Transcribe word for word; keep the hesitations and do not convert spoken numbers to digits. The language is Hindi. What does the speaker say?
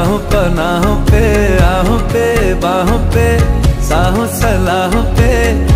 राहों पनाहों पे, आहों पे बाहों पे, साहों सलाहों पे